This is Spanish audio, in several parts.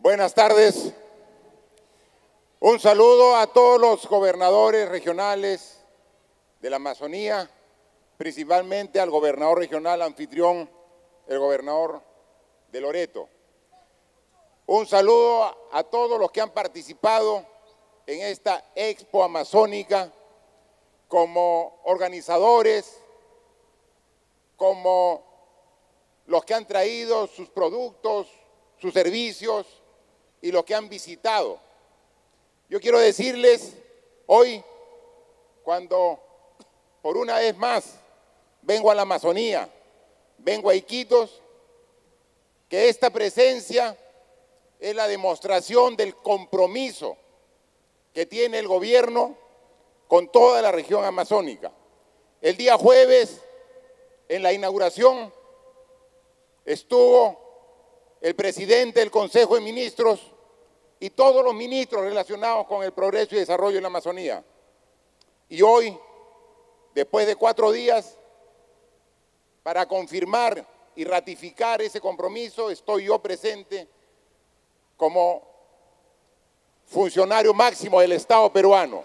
Buenas tardes. Un saludo a todos los gobernadores regionales de la Amazonía, principalmente al gobernador regional anfitrión, el gobernador de Loreto. Un saludo a todos los que han participado en esta Expo Amazónica como organizadores, como los que han traído sus productos, sus servicios y los que han visitado. Yo quiero decirles hoy, cuando por una vez más vengo a la Amazonía, vengo a Iquitos, que esta presencia es la demostración del compromiso que tiene el gobierno con toda la región amazónica. El día jueves, en la inauguración, estuvo el presidente del Consejo de Ministros y todos los ministros relacionados con el progreso y desarrollo en la Amazonía. Y hoy, después de 4 días, para confirmar y ratificar ese compromiso, estoy yo presente como funcionario máximo del Estado peruano.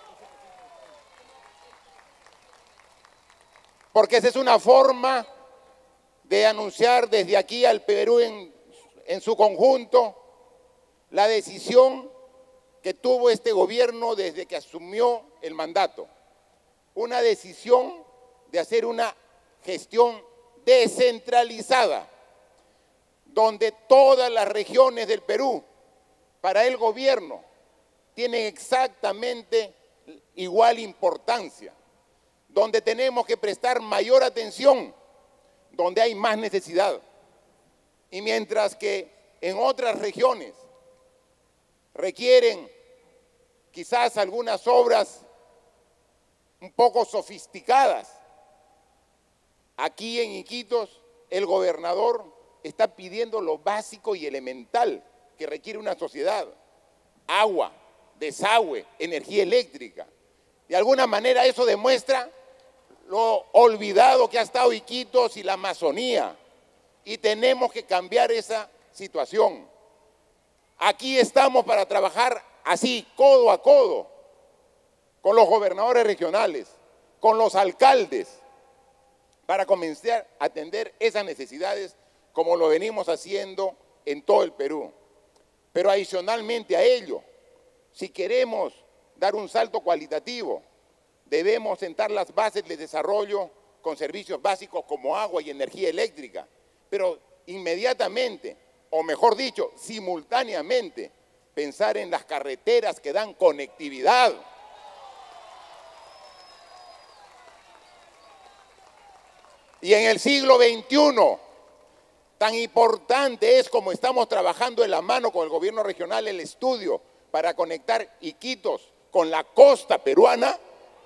Porque esa es una forma de anunciar desde aquí al Perú en su conjunto la decisión que tuvo este gobierno desde que asumió el mandato. Una decisión de hacer una gestión descentralizada, donde todas las regiones del Perú, para el gobierno, tienen exactamente igual importancia, donde tenemos que prestar mayor atención, donde hay más necesidad. Y mientras que en otras regiones requieren quizás algunas obras un poco sofisticadas, aquí en Iquitos el gobernador está pidiendo lo básico y elemental que requiere una sociedad: agua, desagüe, energía eléctrica. De alguna manera eso demuestra lo olvidado que ha estado Iquitos y la Amazonía, y tenemos que cambiar esa situación. Aquí estamos para trabajar así, codo a codo, con los gobernadores regionales, con los alcaldes, para comenzar a atender esas necesidades como lo venimos haciendo en todo el Perú. Pero adicionalmente a ello, si queremos dar un salto cualitativo, debemos sentar las bases de desarrollo con servicios básicos como agua y energía eléctrica, pero inmediatamente, o mejor dicho, simultáneamente, pensar en las carreteras que dan conectividad. Y en el siglo XXI, tan importante es como estamos trabajando de la mano con el gobierno regional el estudio para conectar Iquitos con la costa peruana,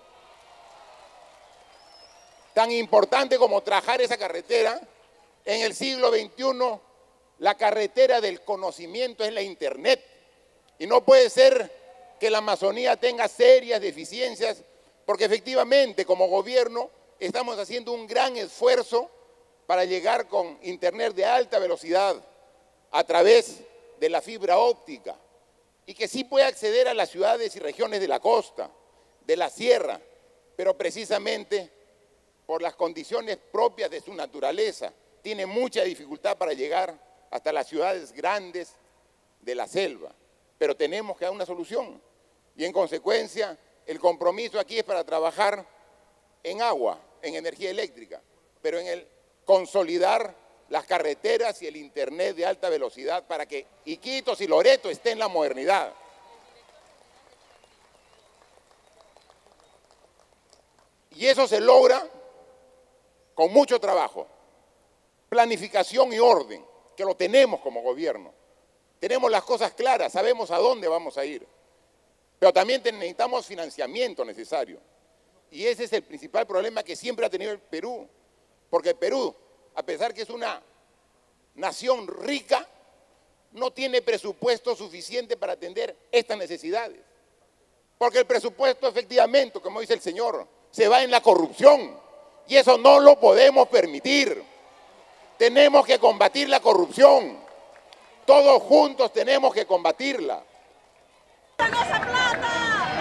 tan importante como trabajar esa carretera. En el siglo XXI, la carretera del conocimiento es la Internet. Y no puede ser que la Amazonía tenga serias deficiencias, porque efectivamente, como gobierno, estamos haciendo un gran esfuerzo para llegar con Internet de alta velocidad a través de la fibra óptica, y que sí pueda acceder a las ciudades y regiones de la costa, de la sierra, pero precisamente por las condiciones propias de su naturaleza, tiene mucha dificultad para llegar hasta las ciudades grandes de la selva. Pero tenemos que dar una solución. Y en consecuencia, el compromiso aquí es para trabajar en agua, en energía eléctrica, pero en el consolidar las carreteras y el Internet de alta velocidad para que Iquitos y Loreto estén en la modernidad. Y eso se logra con mucho trabajo, planificación y orden, que lo tenemos como gobierno. Tenemos las cosas claras, sabemos a dónde vamos a ir, pero también necesitamos financiamiento necesario. Y ese es el principal problema que siempre ha tenido el Perú, porque el Perú, a pesar que es una nación rica, no tiene presupuesto suficiente para atender estas necesidades. Porque el presupuesto efectivamente, como dice el señor, se va en la corrupción. Y eso no lo podemos permitir. Tenemos que combatir la corrupción. todos juntos tenemos que combatirla. ¡Esa plata!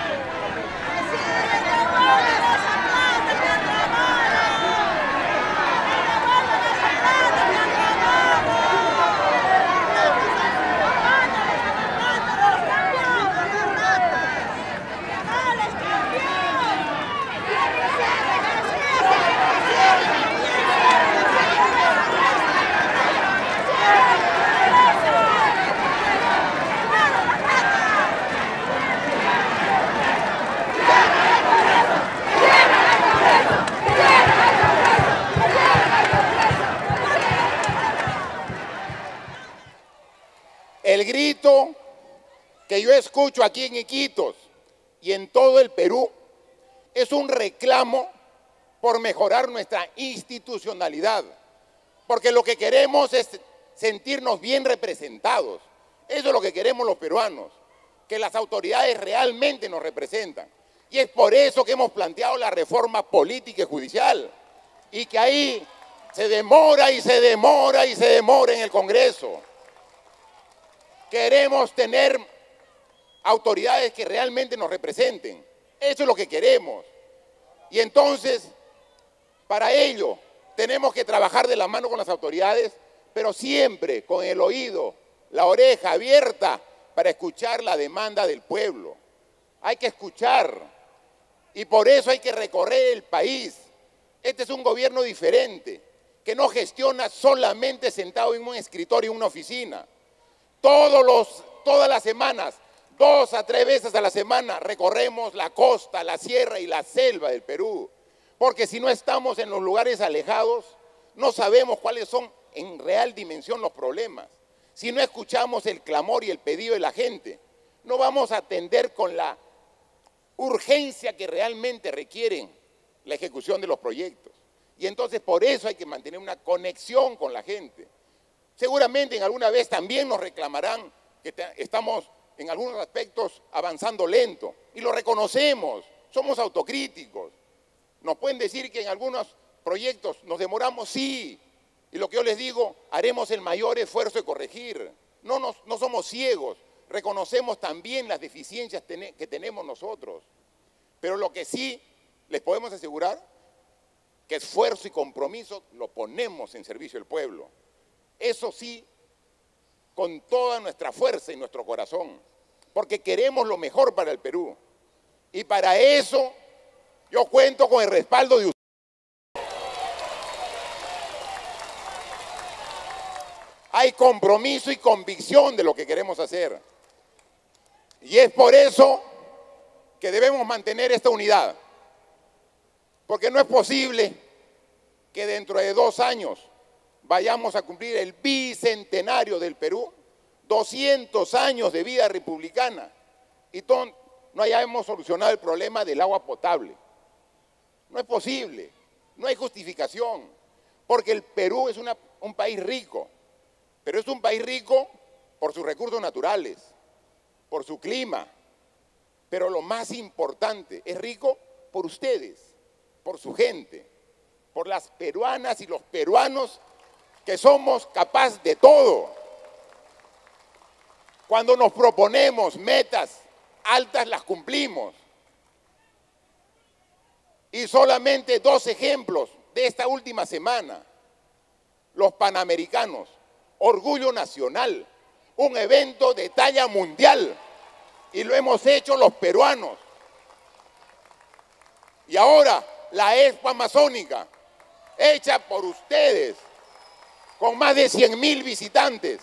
El grito que yo escucho aquí en Iquitos y en todo el Perú es un reclamo por mejorar nuestra institucionalidad, porque lo que queremos es sentirnos bien representados. Eso es lo que queremos los peruanos, que las autoridades realmente nos representan. Y es por eso que hemos planteado la reforma política y judicial, y que ahí se demora y se demora y se demora en el Congreso. Queremos tener autoridades que realmente nos representen. Eso es lo que queremos. Y entonces, para ello, tenemos que trabajar de la mano con las autoridades, pero siempre con el oído, la oreja abierta para escuchar la demanda del pueblo. Hay que escuchar y por eso hay que recorrer el país. Este es un gobierno diferente, que no gestiona solamente sentado en un escritorio, en una oficina. Todas las semanas, 2 a 3 veces a la semana, recorremos la costa, la sierra y la selva del Perú. Porque si no estamos en los lugares alejados, no sabemos cuáles son en real dimensión los problemas. Si no escuchamos el clamor y el pedido de la gente, no vamos a atender con la urgencia que realmente requieren la ejecución de los proyectos. Y entonces por eso hay que mantener una conexión con la gente. Seguramente en alguna vez también nos reclamarán que estamos en algunos aspectos avanzando lento y lo reconocemos, somos autocríticos. Nos pueden decir que en algunos proyectos nos demoramos, sí, y lo que yo les digo, haremos el mayor esfuerzo de corregir. No somos ciegos, reconocemos también las deficiencias que tenemos nosotros, pero lo que sí les podemos asegurar, que esfuerzo y compromiso lo ponemos en servicio del pueblo. Eso sí, con toda nuestra fuerza y nuestro corazón, porque queremos lo mejor para el Perú. Y para eso yo cuento con el respaldo de ustedes. Hay compromiso y convicción de lo que queremos hacer. Y es por eso que debemos mantener esta unidad. Porque no es posible que dentro de 2 años vayamos a cumplir el bicentenario del Perú, 200 años de vida republicana, y no hayamos solucionado el problema del agua potable. No es posible, no hay justificación, porque el Perú es un país rico, pero es un país rico por sus recursos naturales, por su clima, pero lo más importante, es rico por ustedes, por su gente, por las peruanas y los peruanos que somos capaces de todo. Cuando nos proponemos metas altas, las cumplimos. Y solamente 2 ejemplos de esta última semana. Los Panamericanos, orgullo nacional, un evento de talla mundial, y lo hemos hecho los peruanos. Y ahora la Expo Amazónica, hecha por ustedes, con más de 100.000 visitantes,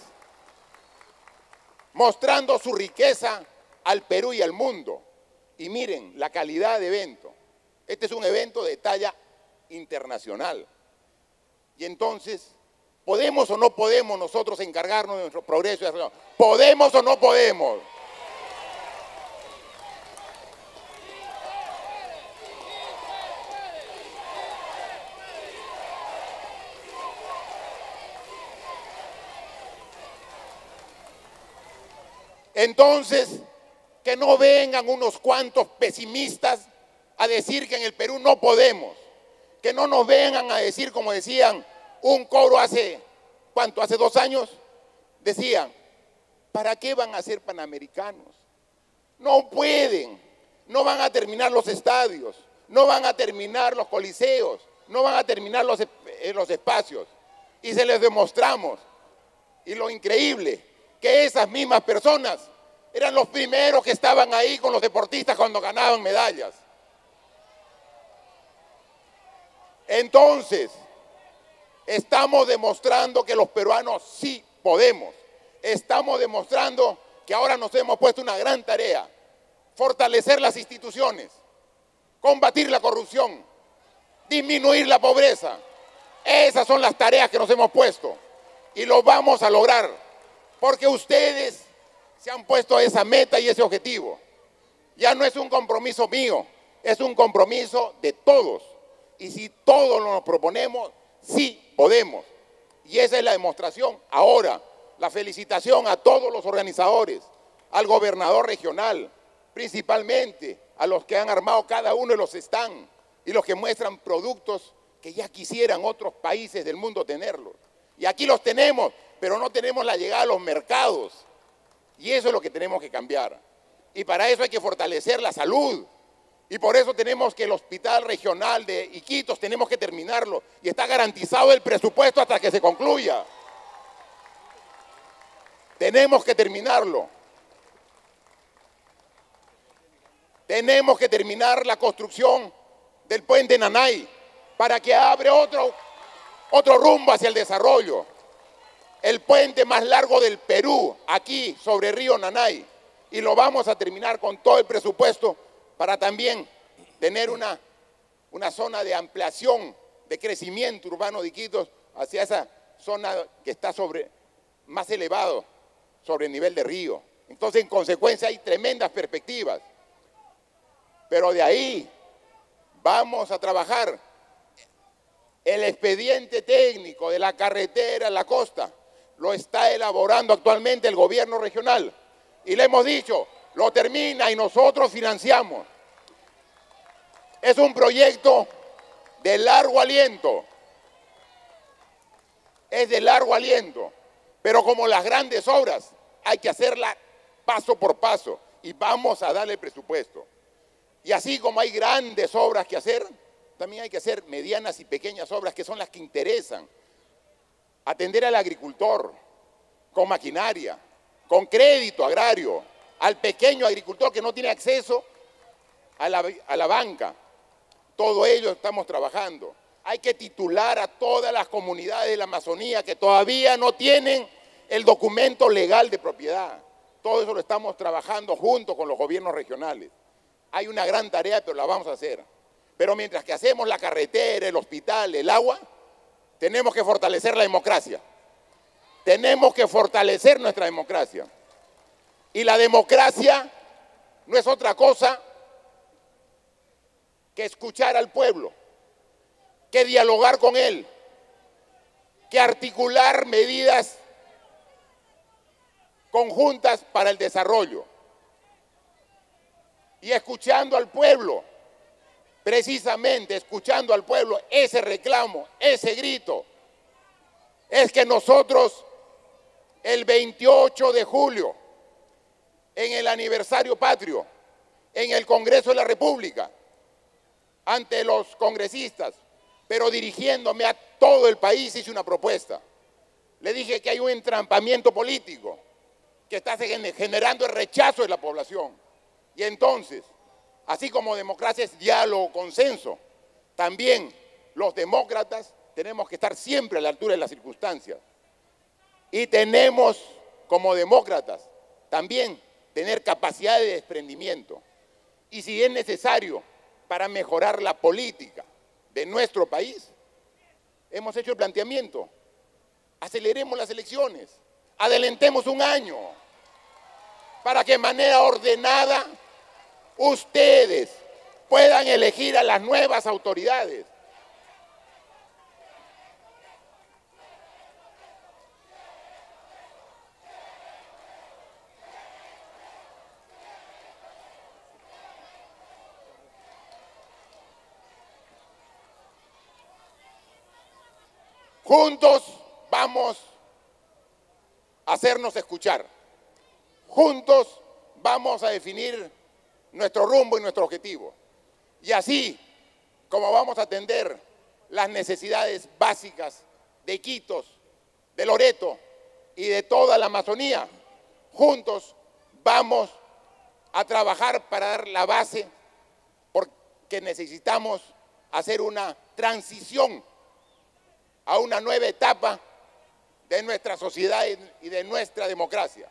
mostrando su riqueza al Perú y al mundo. Y miren la calidad de evento. Este es un evento de talla internacional. Y entonces, ¿podemos o no podemos nosotros encargarnos de nuestro progreso? ¿Podemos o no podemos? Entonces, que no vengan unos cuantos pesimistas a decir que en el Perú no podemos, que no nos vengan a decir, como decían un coro hace, ¿cuánto? Hace 2 años, decían, ¿para qué van a ser panamericanos? No pueden, no van a terminar los estadios, no van a terminar los coliseos, no van a terminar los espacios. Y se les demostramos, y lo increíble, que esas mismas personas eran los primeros que estaban ahí con los deportistas cuando ganaban medallas. Entonces, estamos demostrando que los peruanos sí podemos. Estamos demostrando que ahora nos hemos puesto una gran tarea: fortalecer las instituciones, combatir la corrupción, disminuir la pobreza. Esas son las tareas que nos hemos puesto y lo vamos a lograr porque ustedes se han puesto esa meta y ese objetivo. Ya no es un compromiso mío, es un compromiso de todos. Y si todos nos proponemos, sí podemos. Y esa es la demostración. Ahora, la felicitación a todos los organizadores, al gobernador regional, principalmente a los que han armado cada uno de los stands y los que muestran productos que ya quisieran otros países del mundo tenerlos. Y aquí los tenemos, pero no tenemos la llegada a los mercados. Y eso es lo que tenemos que cambiar. Y para eso hay que fortalecer la salud. Y por eso tenemos que el hospital regional de Iquitos, tenemos que terminarlo. Y está garantizado el presupuesto hasta que se concluya. Tenemos que terminarlo. Tenemos que terminar la construcción del puente Nanay para que abra otro rumbo hacia el desarrollo. El puente más largo del Perú, aquí sobre el río Nanay. Y lo vamos a terminar con todo el presupuesto para también tener una zona de ampliación, de crecimiento urbano de Iquitos hacia esa zona que está más elevado sobre el nivel de río. Entonces, en consecuencia, hay tremendas perspectivas. Pero de ahí vamos a trabajar el expediente técnico de la carretera a la costa. Lo está elaborando actualmente el gobierno regional. Y le hemos dicho, lo termina y nosotros financiamos. Es un proyecto de largo aliento. Es de largo aliento. Pero como las grandes obras, hay que hacerlas paso por paso. Y vamos a darle presupuesto. Y así como hay grandes obras que hacer, también hay que hacer medianas y pequeñas obras que son las que interesan. Atender al agricultor con maquinaria, con crédito agrario, al pequeño agricultor que no tiene acceso a la banca. Todo ello estamos trabajando. Hay que titular a todas las comunidades de la Amazonía que todavía no tienen el documento legal de propiedad. Todo eso lo estamos trabajando junto con los gobiernos regionales. Hay una gran tarea, pero la vamos a hacer. Pero mientras que hacemos la carretera, el hospital, el agua, tenemos que fortalecer la democracia. Tenemos que fortalecer nuestra democracia. Y la democracia no es otra cosa que escuchar al pueblo, que dialogar con él, que articular medidas conjuntas para el desarrollo. Y escuchando al pueblo, precisamente escuchando al pueblo, ese reclamo, ese grito, es que nosotros el 28 de julio, en el aniversario patrio, en el Congreso de la República, ante los congresistas, pero dirigiéndome a todo el país, hice una propuesta. Le dije que hay un entrampamiento político que está generando el rechazo de la población. Y entonces, así como democracia es diálogo, consenso, también los demócratas tenemos que estar siempre a la altura de las circunstancias. Y tenemos, como demócratas, también tener capacidad de desprendimiento. Y si es necesario para mejorar la política de nuestro país, hemos hecho el planteamiento. Aceleremos las elecciones, adelantemos un año, para que de manera ordenada ustedes puedan elegir a las nuevas autoridades. Juntos vamos a hacernos escuchar. Juntos vamos a definir nuestro rumbo y nuestro objetivo. Y así como vamos a atender las necesidades básicas de Iquitos, de Loreto y de toda la Amazonía, juntos vamos a trabajar para dar la base, porque necesitamos hacer una transición a una nueva etapa de nuestra sociedad y de nuestra democracia.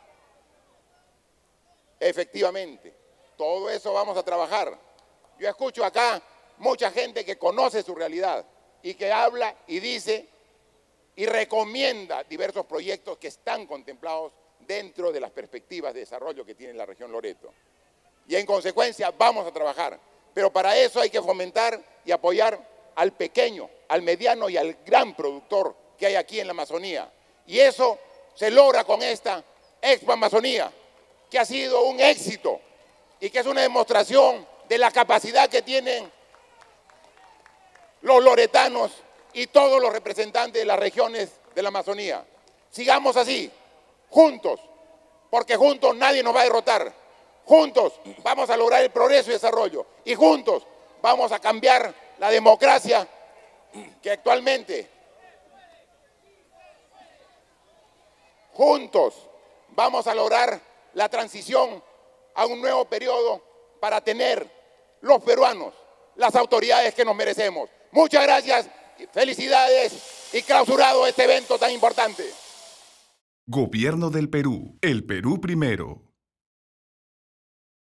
Efectivamente, todo eso vamos a trabajar. Yo escucho acá mucha gente que conoce su realidad y que habla y dice y recomienda diversos proyectos que están contemplados dentro de las perspectivas de desarrollo que tiene la región Loreto. Y en consecuencia vamos a trabajar, pero para eso hay que fomentar y apoyar al pequeño, al mediano y al gran productor que hay aquí en la Amazonía. Y eso se logra con esta Expo Amazonía, que ha sido un éxito y que es una demostración de la capacidad que tienen los loretanos y todos los representantes de las regiones de la Amazonía. Sigamos así, juntos, porque juntos nadie nos va a derrotar. Juntos vamos a lograr el progreso y desarrollo. Y juntos vamos a cambiar la democracia que actualmente. Juntos vamos a lograr la transición a un nuevo periodo para tener los peruanos las autoridades que nos merecemos. Muchas gracias, felicidades y clausurado este evento tan importante. Gobierno del Perú. El Perú primero.